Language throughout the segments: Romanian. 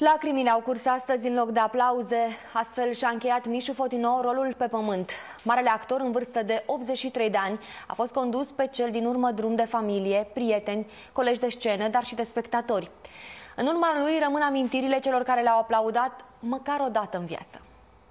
Lacrimile au curs astăzi în loc de aplauze, astfel și-a încheiat Mișu Fotino rolul pe pământ. Marele actor, în vârstă de 83 de ani, a fost condus pe cel din urmă drum de familie, prieteni, colegi de scenă, dar și de spectatori. În urma lui rămân amintirile celor care le-au aplaudat măcar o dată în viață.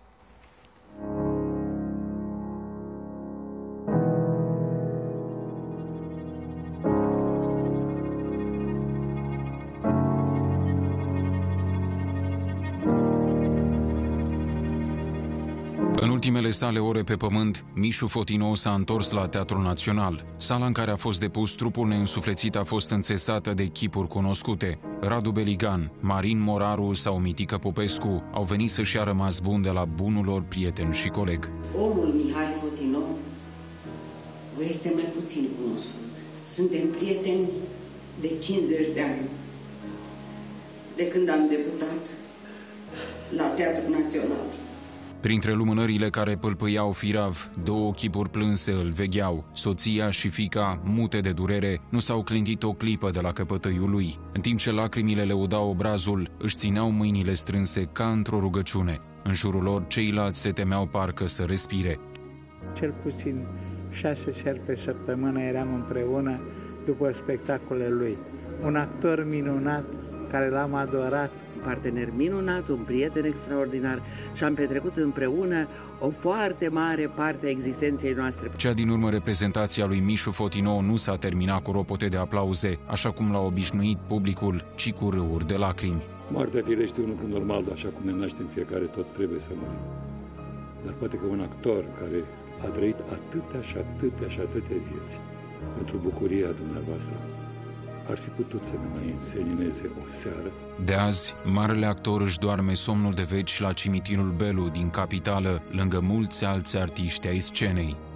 În ultimele sale ore pe pământ, Mișu Fotino s-a întors la Teatrul Național. Sala în care a fost depus trupul neînsuflețit a fost înțesată de chipuri cunoscute. Radu Beligan, Marin Moraru sau Mitică Popescu au venit să-și ia rămas bun de la bunul lor prieten și coleg. Omul Mihai Fotino vă este mai puțin cunoscut. Suntem prieteni de 50 de ani, de când am debutat la Teatrul Național. Printre lumânările care pâlpâiau firav, două chipuri plânse îl vegheau. Soția și fiica, mute de durere, nu s-au clintit o clipă de la căpătăiul lui. În timp ce lacrimile le udau obrazul, își țineau mâinile strânse ca într-o rugăciune. În jurul lor, ceilalți se temeau parcă să respire. Cel puțin 6 seri pe săptămână eram împreună după spectacolele lui. Un actor minunat care l-am adorat. Un partener minunat, un prieten extraordinar și am petrecut împreună o foarte mare parte a existenței noastre. Cea din urmă reprezentația lui Mișu Fotino nu s-a terminat cu ropote de aplauze, așa cum l-a obișnuit publicul, ci cu râuri de lacrimi. Moartea firește un lucru normal, așa cum ne naștem fiecare, toți trebuie să murim. Dar poate că un actor care a trăit atâtea și atâtea și atâtea vieți pentru bucuria dumneavoastră, ar fi putut să ne mai însenineze o seară. De azi, marele actor își doarme somnul de veci la cimitirul Belu din capitală, lângă mulți alți artiști ai scenei.